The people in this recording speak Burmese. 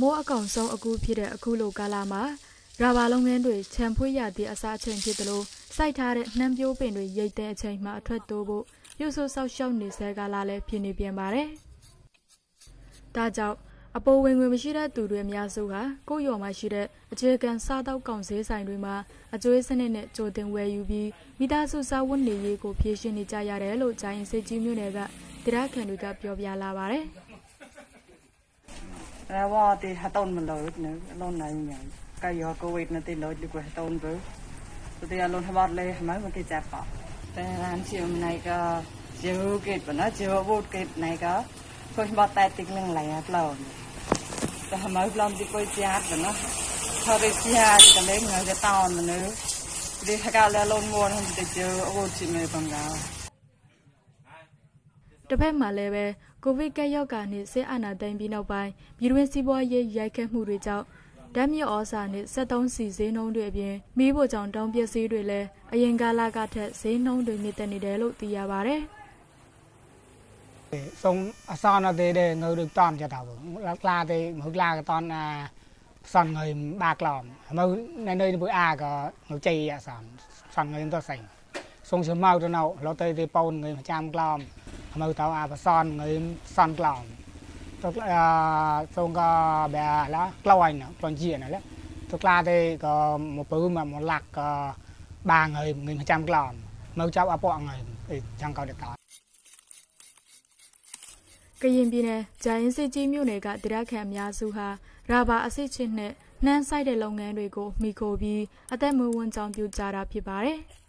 မိုးအကောင်ဆုံးအခုဖြစ်တဲ့အခုလိုကာလမှာရာဘာလုပ်ငန်းတွေခြံဖွေးရသည့်အစားအချိန်ဖြစ်သလိုစိုက်ထားတဲ့နှမ်းပြိုးပင်တွေရိတ်တဲ့အချိန်မှာအထွက်တိုးဖို့ပြုစုဆောက်ရှောက်နေဆဲကာလလည်းဖြစ်နေပြန်ပါတယ်။ဒါကြောင့်အပေါ်ဝင်ငွေမရှိတဲ့သူတွေအများစုဟာကိုယ့်ရွာမှာရှိတဲ့အခြေခံစားတောက်ကောင်ဈေးဆိုင်တွေမှာအကျွေးစနစ်နဲ့ကြိုတင်ဝယ်ယူပြီးမိသားစုစားဝတ်နေရေးကိုဖြည့်ရှင်းနေကြရတယ်လို့ဂျိုင်းစစ်ကြီးမျိုးနယ်ကတရားခံတွေကပြောပြလာပါတယ်။แล้วว่าตีฮัตต้นมันเลยเนี่ยล้นไหนอย่างก็ยอโควิดนั่นตีเลยดีกว่าฮัตต้นไปตีล้นทบาทเลยทำไมมันกิจปะแต่ร้านเชียวในก็เชียวเก็บนะเชียวบูดเก็บในก็คนบอกแต่ติ๊กหนึ่งไหลฮัตเราแต่ทำไมลองตีกล้วยจัดนะพอไปเชียร์จะเล่นเงินจะตอนมันเลยตีถ้าการแล้วล้นม้วนมันจะเจอบูดชิมเลยบางเราတစ်ဖက်မှာလည်းပဲကိုဗစ်ကပ်ရောဂါနဲ့ဆေးအာဏာသိမ်းပြီးနောက်ပိုင်းပြည်တွင်းစီးပွားရေးရိုက်ခတ်မှုတွေကြောင့်ဓာတ်မြေဩဇာနဲ့73စီဈေးနှုန်းတွေအပြင်မီးဖို့ကြောင့်တောင်းပစ္စည်းတွေလည်းအရင်ကာလကထက်ဈေးနှုန်းတွေမြင့်တက်နေတယ်လို့သိရပါတယ်။ဆုံးအစားအသောက်တွေငါတို့တမ်းကြတာပေါ့။လာတဲ့မဟုတ်လာကတန်းဆန်ငယ်ဘာကလောင်မဟုတ်နေနေဘူးအားကငုတ်ကြိရဆန်ငယ်တော့ဆိုင်ဆုံးစမောက်တော့လောတဲ့တွေပေါင်းငယ်ကြမ်းကလောင်mà tao à son người son clown tôi xong có bé lá clown nè còn gì này đấy tôi la đây có một bữa mà một lạc ba người mà trăm clown mà cháu à bọn người thì chẳng có được đó cái gì bên này trái sẽ chỉ miêu này cảတရားခံများစုဟာရာဘာအစစ်ချင်းနဲ့နှမ်းဆိုင်တဲ့လုပ်ငန်းတွေကိုမိခိုပြီးအသက်မွေးဝမ်းကြောင်းပြုကြတာဖြစ်ပါတယ်